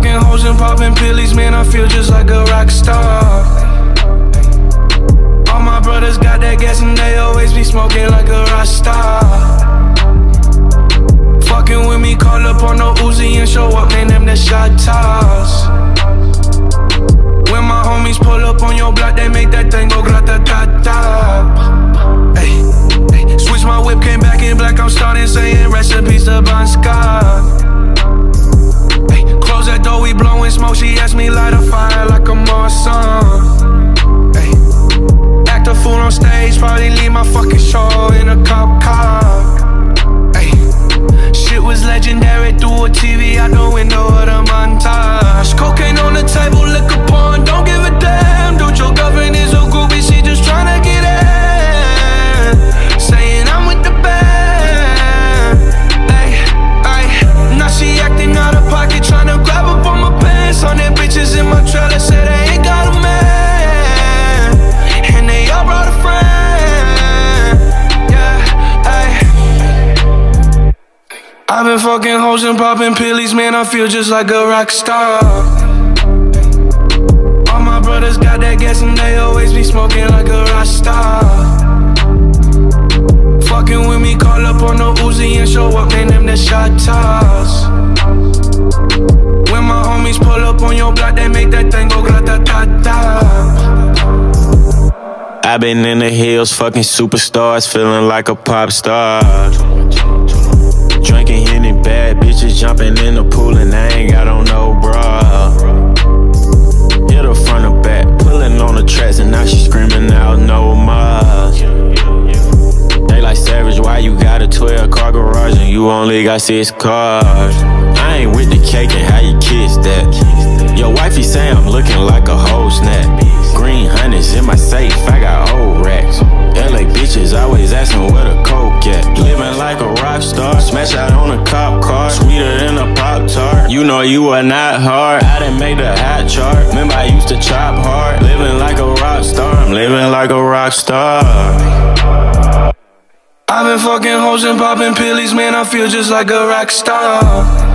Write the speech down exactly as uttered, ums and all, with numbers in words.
fucking hoes and popping pillies, man, I feel just like a rock star. All my brothers got that gas and they always be smoking like a rock star. Fucking with me, call up on the Uzi and show up, man, them the shot toss. When my homies pull up on your block, they make that thing go grata-ta-ta. Ay, ay. Switch my whip, came back in black, I'm starting saying recipes to Bon Scott. Ay, close that door, we blowing smoke, she asked me light a fire like a Marsan. Ay, act a fool on stage, probably leave my fucking show in a cop car. Ay, shit was legendary through a T V out the window of the montage. Cocaine on the table, liquor porn, don't give a damn. Dude, your girlfriend is a groupie, she just tryna get in. Saying I'm with the band. Ay, ay. Now she acting out of pocket, tryna grab up on my pants. On them bitches in my trailer, say they ain't got a man, and they all brought a friend. Yeah, ay. I've been fucking hoes and popping pillies, man, I feel just like a rock star. All my brothers got that gas and they always be smoking like a rock star. Fucking with me, call up on the Uzi and show up, man, them the shot toss. When my homies pull up on your block, they make that thing go grata-ta-ta. I've been in the hills, fucking superstars, feeling like a pop star. Drinking Henny, bad bitches jumping in the pool and I ain't got on no bra. Hit her front or back, pulling on the tracks and now she screaming out no more. They like Savage, why you got a twelve car garage and you only got six cars? I ain't with the cake and how you kiss that. Your wifey say I'm looking like a whole snap. Green hundreds in my safe, I got old racks. L A bitches always asking where the coke at. Living like a rock star, smash out on a cop car, sweeter than a Pop-Tart. You know you are not hard, I done made the hot chart. Remember I used to chop hard, living like a rock star. I'm living like a rock star. I've been fucking hoes and popping pillies, man, I feel just like a rock star.